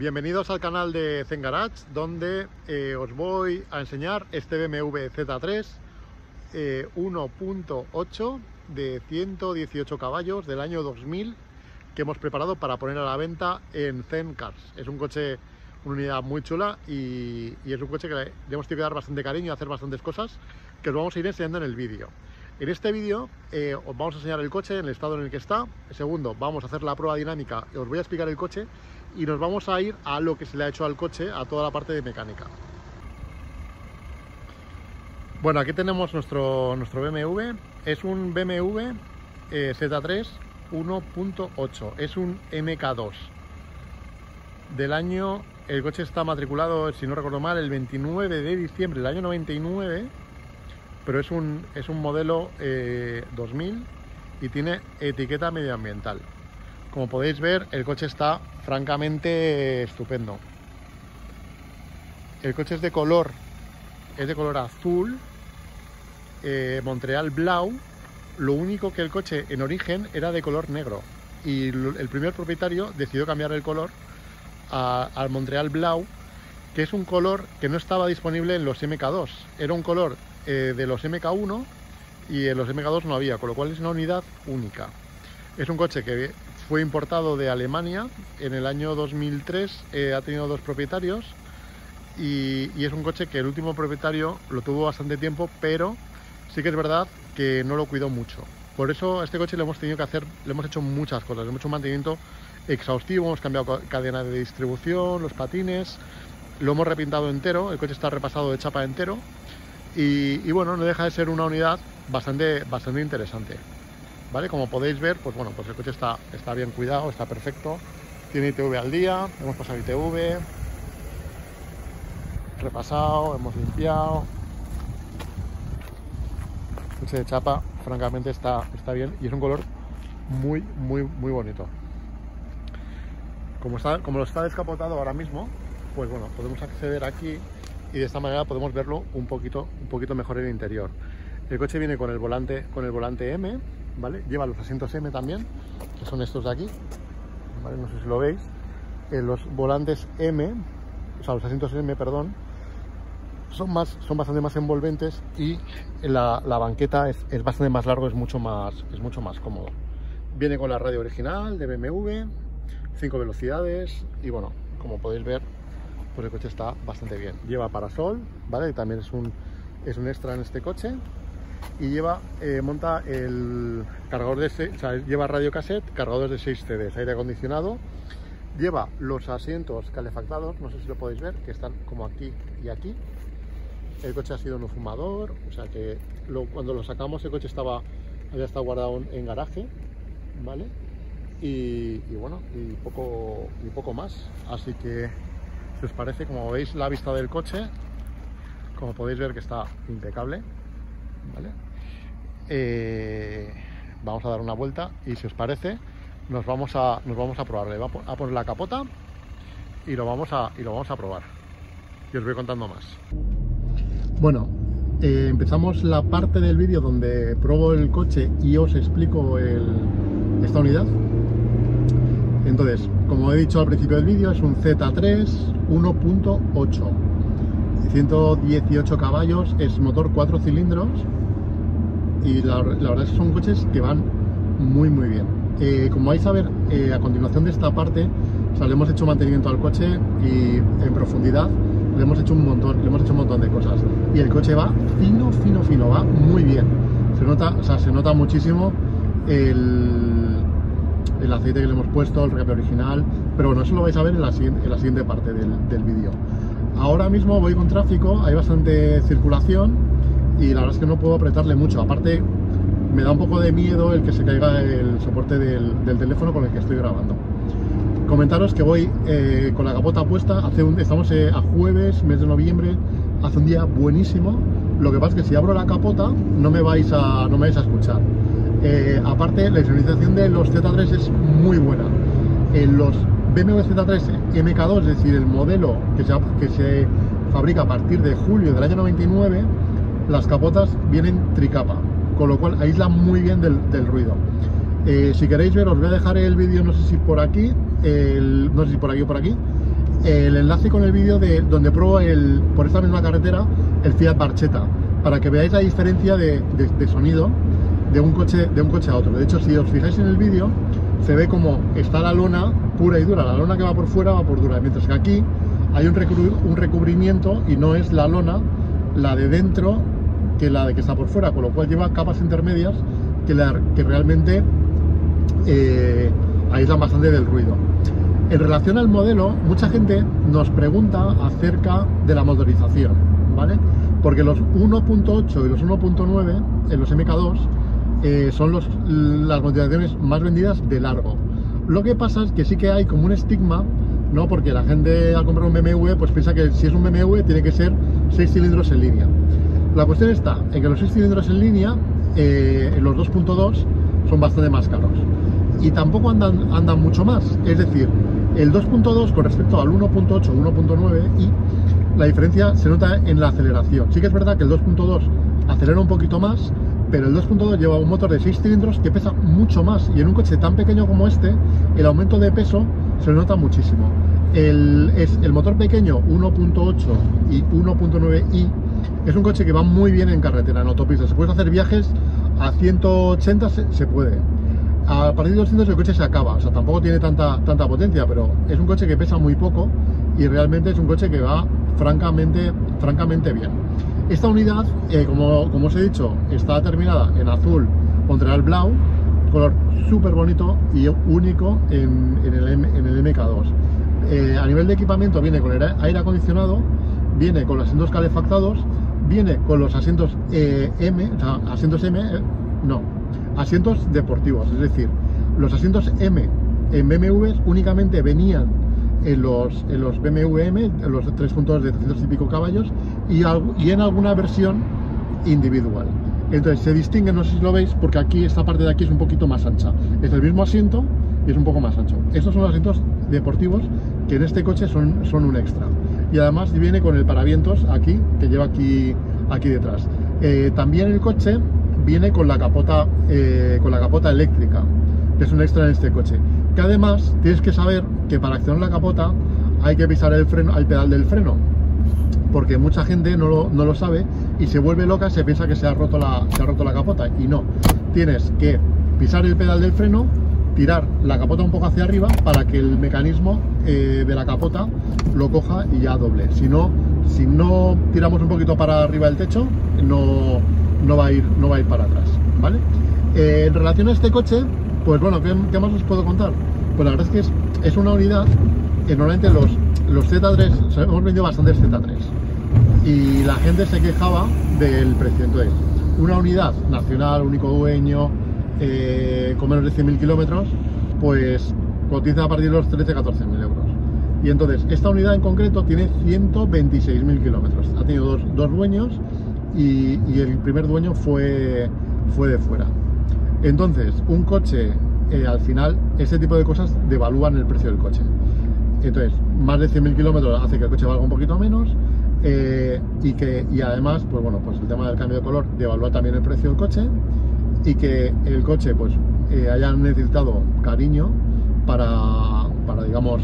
Bienvenidos al canal de Zen Garage, donde os voy a enseñar este BMW Z3 1.8 de 118 caballos del año 2000 que hemos preparado para poner a la venta en Zen Cars. Es un coche, una unidad muy chula y es un coche que le hemos tenido que dar bastante cariño y hacer bastantes cosas que os vamos a ir enseñando en el vídeo. En este vídeo os vamos a enseñar el coche en el estado en el que está. Segundo, vamos a hacer la prueba dinámica, os voy a explicar el coche y nos vamos a ir a lo que se le ha hecho al coche, a toda la parte de mecánica. Bueno, aquí tenemos nuestro BMW. Es un BMW Z3 1.8, es un MK2 del año. El coche está matriculado, si no recuerdo mal, el 29 de diciembre del año 99, pero es un modelo 2000 y tiene etiqueta medioambiental. Como podéis ver, el coche está francamente estupendo. El coche es de color azul, Montreal Blau. Lo único que el coche en origen era de color negro y el primer propietario decidió cambiar el color al Montreal Blau, que es un color que no estaba disponible en los MK2. Era un color de los MK1 y en los MK2 no había, con lo cual es una unidad única. Es un coche que fue importado de Alemania en el año 2003, ha tenido dos propietarios y es un coche que el último propietario lo tuvo bastante tiempo, pero sí que es verdad que no lo cuidó mucho. Por eso a este coche le hemos tenido que hacer, le hemos hecho muchas cosas, le hemos hecho un mantenimiento exhaustivo, hemos cambiado cadena de distribución, los patines, lo hemos repintado entero, el coche está repasado de chapa entero y bueno, no deja de ser una unidad bastante interesante. ¿Vale? Como podéis ver, pues bueno, pues el coche está bien cuidado, está perfecto, tiene ITV al día, hemos pasado ITV, repasado, hemos limpiado. El coche de chapa, francamente, está bien y es un color muy bonito. Como lo está descapotado ahora mismo, pues bueno, podemos acceder aquí y de esta manera podemos verlo un poquito mejor en el interior. El coche viene con el volante M, ¿vale? Lleva los asientos M también, que son estos de aquí, ¿vale? No sé si lo veis. Los volantes M, o sea, los asientos M, perdón, son bastante más envolventes y la banqueta es bastante más largo, es mucho más cómodo. Viene con la radio original de BMW, 5 velocidades y bueno, como podéis ver, pues el coche está bastante bien. Lleva parasol, ¿vale? También es un extra en este coche. Y monta el cargador lleva radio cassette, cargadores de 6 CDs, aire acondicionado. Lleva los asientos calefactados, no sé si lo podéis ver, que están como aquí y aquí. El coche ha sido no fumador, o sea que cuando lo sacamos el coche había estado guardado en garaje, ¿vale? Y bueno, y poco más. Así que, si os parece, como veis la vista del coche, como podéis ver que está impecable, ¿vale? Vamos a dar una vuelta y si os parece nos vamos a probarle. Va a poner la capota y lo vamos a probar y os voy contando más. Bueno, empezamos la parte del vídeo donde pruebo el coche y os explico esta unidad. Entonces, como he dicho al principio del vídeo, es un Z3 1.8, 118 caballos, es motor 4 cilindros y la verdad es que son coches que van muy bien. Como vais a ver a continuación de esta parte, o sea, le hemos hecho mantenimiento al coche y en profundidad le hemos hecho un montón de cosas y el coche va fino, va muy bien. Se nota muchísimo el aceite que le hemos puesto, el recambio original, pero bueno, eso lo vais a ver en la siguiente parte del vídeo. Ahora mismo voy con tráfico, hay bastante circulación y la verdad es que no puedo apretarle mucho. Aparte, me da un poco de miedo el que se caiga el soporte del teléfono con el que estoy grabando. Comentaros que voy con la capota puesta, estamos a jueves, mes de noviembre, hace un día buenísimo. Lo que pasa es que si abro la capota no me vais a escuchar. Aparte, la sincronización de los Z3 es muy buena. Los BMW Z3 MK2, es decir, el modelo que se fabrica a partir de julio del año 99, las capotas vienen tricapa, con lo cual aísla muy bien del ruido. Si queréis ver, os voy a dejar el vídeo, no sé si por aquí, no sé si por aquí o por aquí, el enlace con el vídeo de donde pruebo por esta misma carretera el Fiat Barchetta, para que veáis la diferencia de sonido de un coche a otro. De hecho, si os fijáis en el vídeo, se ve como está la lona pura y dura. La lona que va por fuera va por dura, mientras que aquí hay un recubrimiento y no es la lona, la de dentro, que la de que está por fuera, con lo cual lleva capas intermedias que realmente aíslan bastante del ruido. En relación al modelo, mucha gente nos pregunta acerca de la motorización, ¿vale? Porque los 1.8 y los 1.9 en los MK2 son las motorizaciones más vendidas de largo. Lo que pasa es que sí que hay como un estigma, ¿no? Porque la gente al comprar un BMW pues piensa que si es un BMW tiene que ser 6 cilindros en línea. La cuestión está en que los 6 cilindros en línea, en los 2.2, son bastante más caros. Y tampoco andan mucho más. Es decir, el 2.2 con respecto al 1.8 o 1.9, y la diferencia se nota en la aceleración. Sí que es verdad que el 2.2 acelera un poquito más, pero el 2.2 lleva un motor de 6 cilindros que pesa mucho más, y en un coche tan pequeño como este, el aumento de peso se nota muchísimo. El motor pequeño 1.8 y 1.9i es un coche que va muy bien en carretera, en autopista. Se puede hacer viajes a 180, se puede. A partir de 200 el coche se acaba, o sea, tampoco tiene tanta potencia, pero es un coche que pesa muy poco y realmente es un coche que va francamente bien. Esta unidad, como os he dicho, está terminada en azul Montreal Blau, color súper bonito y único en el MK2. A nivel de equipamiento viene con el aire acondicionado, viene con los asientos calefactados, viene con los asientos asientos deportivos, es decir, los asientos M en BMWs únicamente venían en los BMW M, en los 3.2 de 300 y pico caballos, y en alguna versión individual. Entonces se distinguen, no sé si lo veis, porque aquí esta parte de aquí es un poquito más ancha. Es el mismo asiento y es un poco más ancho. Estos son los asientos deportivos que en este coche son un extra. Y además viene con el paravientos aquí, que lleva aquí detrás. También el coche viene con la capota eléctrica, que es un extra en este coche. Que además tienes que saber que para accionar la capota hay que pisar el pedal del freno, porque mucha gente no lo sabe y se vuelve loca, se piensa que se ha roto la capota, y no. Tienes que pisar el pedal del freno, tirar la capota un poco hacia arriba para que el mecanismo de la capota lo coja y ya doble. Si no tiramos un poquito para arriba del techo, no va a ir para atrás, ¿vale? En relación a este coche, pues bueno, ¿qué más os puedo contar? Pues la verdad es que es una unidad que normalmente los Z3, o sea, hemos vendido bastantes Z3 y la gente se quejaba del precio. Entonces, una unidad nacional, único dueño, con menos de 100.000 kilómetros, pues cotiza a partir de los 13-14.000 euros. Y entonces, esta unidad en concreto tiene 126.000 kilómetros. Ha tenido dos dueños y el primer dueño fue de fuera. Entonces, un coche, al final, este tipo de cosas devalúan el precio del coche. Entonces, más de 100.000 kilómetros hace que el coche valga un poquito menos, y además, pues bueno, pues el tema del cambio de color devalúa también el precio del coche, y que el coche pues haya necesitado cariño para digamos,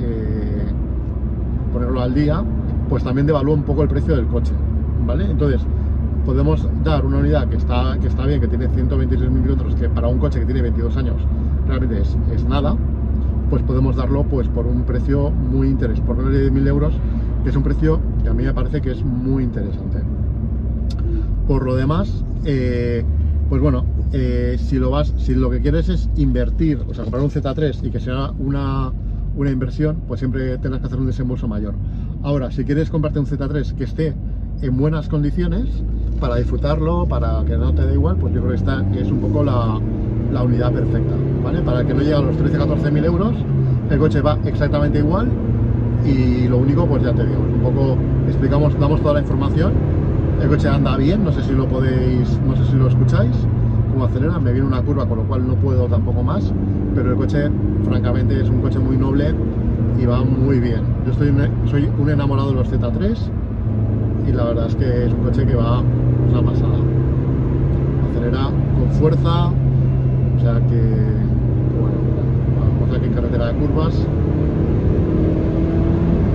ponerlo al día, pues también devalúa un poco el precio del coche, ¿vale? Entonces, podemos dar una unidad que está bien, que tiene 126.000 kilómetros, que para un coche que tiene 22 años realmente es nada, pues podemos darlo pues por un precio muy interesante, por menos de 10.000 euros, que es un precio que a mí me parece que es muy interesante. Por lo demás, pues bueno, si lo que quieres es invertir, o sea, comprar un Z3 y que sea una inversión, pues siempre tendrás que hacer un desembolso mayor. Ahora, si quieres comprarte un Z3 que esté en buenas condiciones para disfrutarlo, para que no te dé igual, pues yo creo que esta es un poco la unidad perfecta, ¿vale? Para que no llegue a los 13-14.000 euros, el coche va exactamente igual, y lo único, pues ya te digo, un poco damos toda la información. El coche anda bien, no sé si lo escucháis, como acelera. Me viene una curva, con lo cual no puedo tampoco más, pero el coche, francamente, es un coche muy noble y va muy bien. Yo soy un enamorado de los Z3 y la verdad es que es un coche que va una pasada. Acelera con fuerza, o sea que, bueno, vamos aquí en carretera de curvas.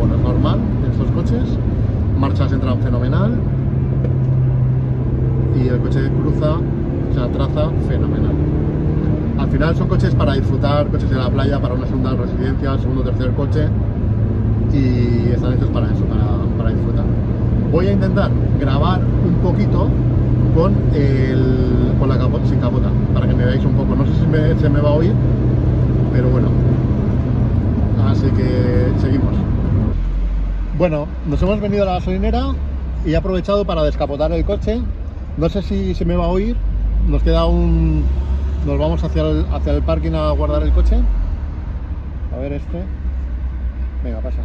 bueno, es normal en estos coches, marchas entran fenomenal y el coche cruza, o sea, traza fenomenal. Al final son coches para disfrutar, coches de la playa, para una segunda residencia, segundo o tercer coche, y están hechos para eso, para disfrutar. Voy a intentar grabar un poquito con la capota, sin capota, para que me veáis un poco. No sé si se me va a oír, pero bueno. Así que seguimos. Bueno, nos hemos venido a la gasolinera y he aprovechado para descapotar el coche. No sé si se me va a oír. Nos queda nos vamos hacia el parking a guardar el coche. A ver este. Venga, pasa.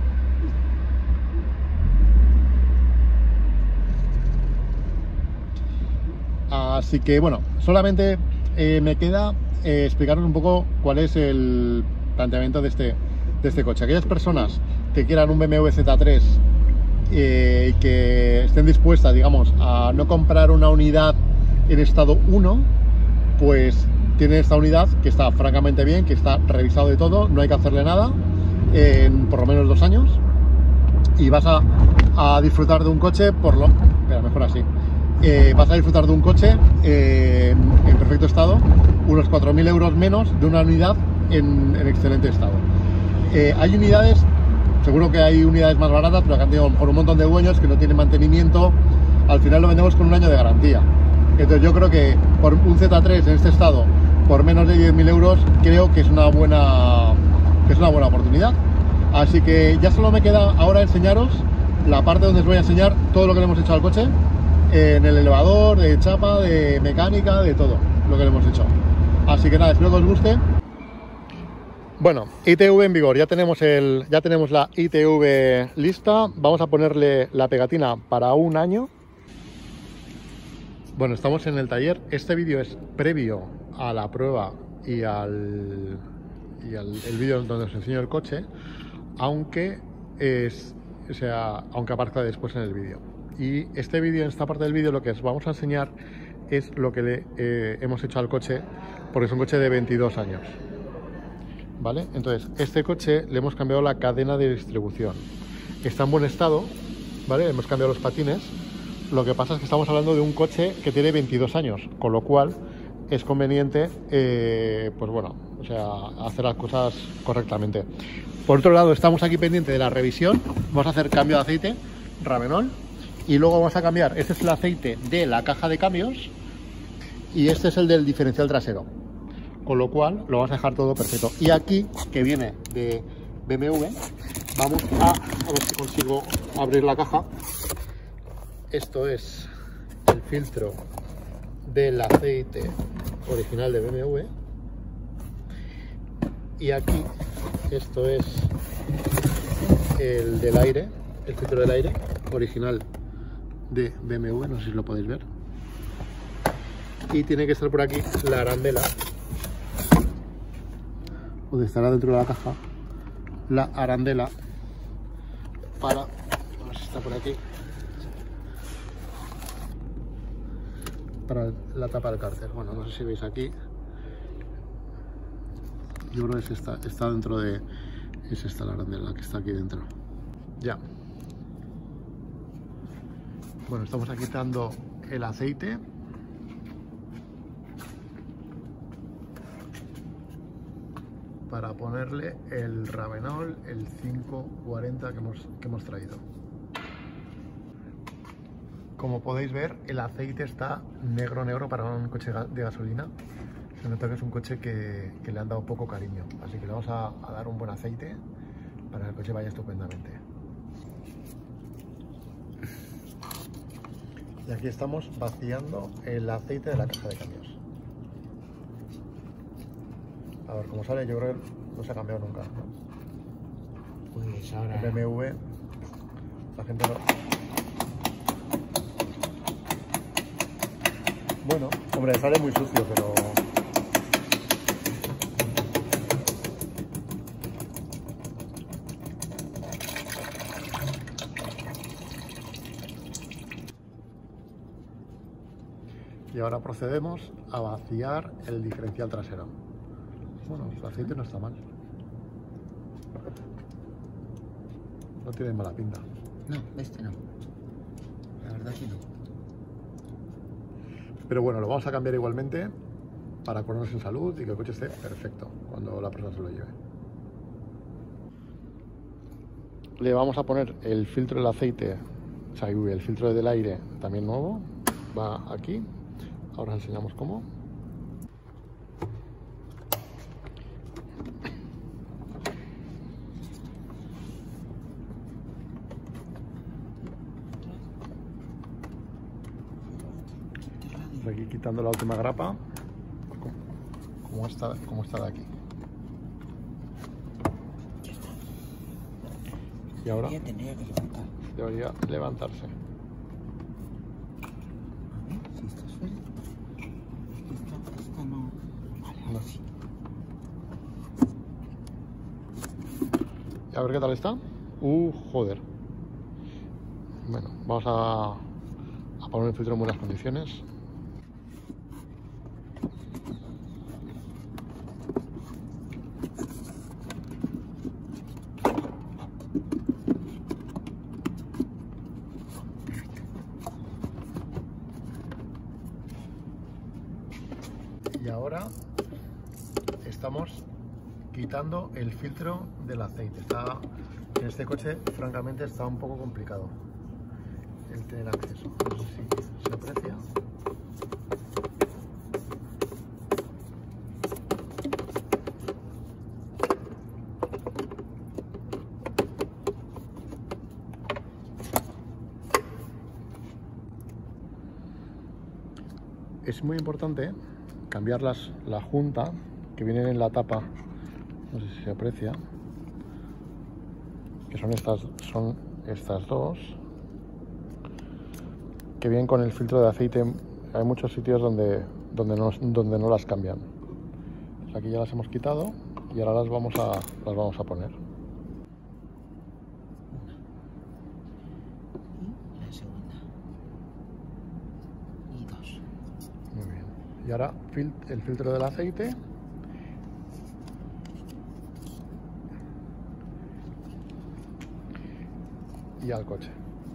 Así que bueno, solamente me queda explicaros un poco cuál es el planteamiento de este coche. Aquellas personas que quieran un BMW Z3 y que estén dispuestas, digamos, a no comprar una unidad en estado 1, pues tiene esta unidad que está francamente bien, que está revisado de todo, no hay que hacerle nada en por lo menos 2 años y vas a disfrutar de un coche espera, mejor así. Vas a disfrutar de un coche en perfecto estado, unos 4.000 euros menos de una unidad en excelente estado. Hay unidades, seguro que hay unidades más baratas, pero que han tenido por un montón de dueños que no tienen mantenimiento. Al final lo vendemos con 1 año de garantía. Entonces yo creo que por un Z3 en este estado, por menos de 10.000 euros, creo que es una buena oportunidad. Así que ya solo me queda ahora enseñaros la parte donde os voy a enseñar todo lo que le hemos hecho al coche, en el elevador, de chapa, de mecánica, de todo lo que le hemos hecho. Así que nada, espero que os guste. Bueno, ITV en vigor, ya tenemos la ITV lista. Vamos a ponerle la pegatina para 1 año. Bueno, estamos en el taller. Este vídeo es previo a la prueba y el vídeo donde os enseño el coche, aunque aparezca después en el vídeo. Y este vídeo, en esta parte del vídeo, lo que os vamos a enseñar es lo que le hemos hecho al coche, porque es un coche de 22 años. ¿Vale? Entonces, este coche le hemos cambiado la cadena de distribución. Está en buen estado, ¿vale? Hemos cambiado los patines. Lo que pasa es que estamos hablando de un coche que tiene 22 años, con lo cual es conveniente, pues bueno, o sea, hacer las cosas correctamente. Por otro lado, estamos aquí pendiente de la revisión. Vamos a hacer cambio de aceite, Ravenol, y luego vamos a cambiar. Este es el aceite de la caja de cambios y este es el del diferencial trasero. Con lo cual lo vamos a dejar todo perfecto. Y aquí, que viene de BMW, vamos a ver si consigo abrir la caja. Esto es el filtro del aceite original de BMW. Y aquí, esto es el del aire, el filtro del aire original de BMW, no sé si lo podéis ver. Y tiene que estar por aquí la arandela, donde estará dentro de la caja la arandela para, a ver si está por aquí, para la tapa del cárter. Bueno, no sé si veis aquí, yo creo que está dentro de, es esta la arandela que está aquí dentro. Ya. Bueno, estamos aquí quitando el aceite. Para ponerle el Ravenol, el 540 que hemos traído. Como podéis ver, el aceite está negro para un coche de gasolina. Se nota que es un coche que le han dado poco cariño, así que le vamos a dar un buen aceite para que el coche vaya estupendamente. Y aquí estamos vaciando el aceite de la caja de cambios. A ver cómo sale. Yo creo que no se ha cambiado nunca, ¿no? Pues ahora... El BMW, la gente no... Bueno, hombre, sale muy sucio, pero... Y ahora procedemos a vaciar el diferencial trasero. Bueno, el aceite no está mal. no tiene mala pinta. No, este no. La verdad que no. Pero bueno, lo vamos a cambiar igualmente para ponernos en salud y que el coche esté perfecto cuando la persona se lo lleve. Le vamos a poner el filtro del aceite, o sea, el filtro del aire también nuevo. Va aquí. Ahora os enseñamos cómo. Aquí quitando la última grapa, como esta de aquí. Y ahora debería levantarse. A ver si está suelto. Esta no. Vale, No. sí. Y a ver qué tal está. Joder. Bueno, vamos a poner el filtro en buenas condiciones. Y ahora estamos quitando el filtro del aceite. En este coche, francamente, está un poco complicado el tener acceso. No sé si se aprecia. Es muy importante cambiar la junta que vienen en la tapa, no sé si se aprecia, que son estas dos, que vienen con el filtro de aceite. Hay muchos sitios donde no las cambian. Pues aquí ya las hemos quitado y ahora las vamos a poner. Y la segunda. Y dos. Muy bien. Y ahora el filtro del aceite. Y al coche.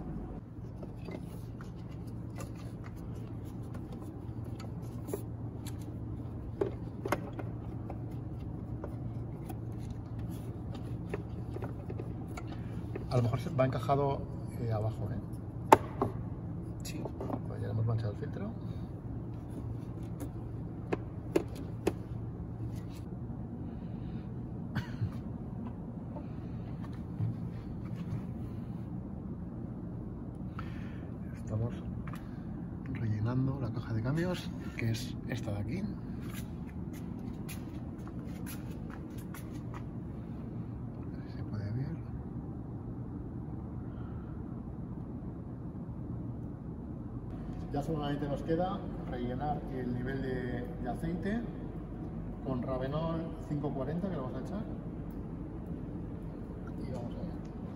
A lo mejor se va encajado abajo, ¿eh? Sí. Pues ya le hemos manchado el filtro. Estamos rellenando la caja de cambios, que es esta de aquí. Se puede ver. Ya solamente nos queda rellenar el nivel de aceite con Ravenol 540, que lo vamos a echar. Y vamos allá.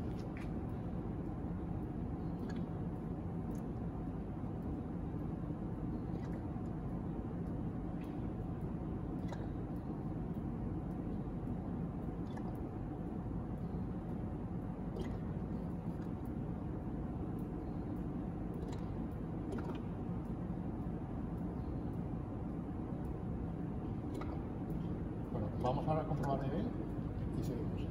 Vamos ahora a comprobar nivel y seguimos.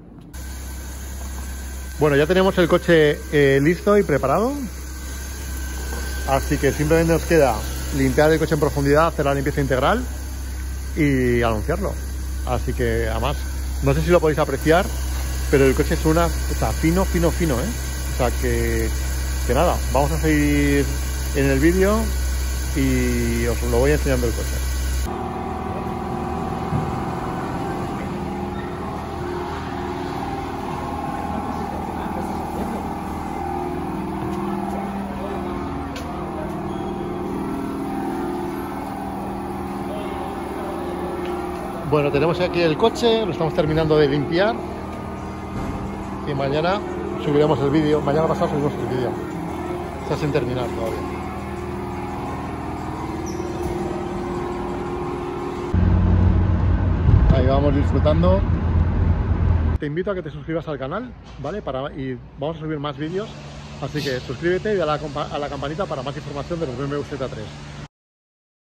Bueno, ya tenemos el coche listo y preparado. Así que simplemente nos queda limpiar el coche en profundidad, hacer la limpieza integral y anunciarlo. Así que además, no sé si lo podéis apreciar, pero el coche es fino, fino, fino, ¿eh? O sea que nada, vamos a seguir en el vídeo y os lo voy enseñando el coche. Bueno, tenemos aquí el coche, lo estamos terminando de limpiar y mañana subiremos el vídeo, mañana pasado subimos el vídeo. Está sin terminar todavía. Ahí vamos disfrutando te invito a que te suscribas al canal, ¿vale? Y vamos a subir más vídeos, así que suscríbete y dale a la campanita para más información de los BMW Z3.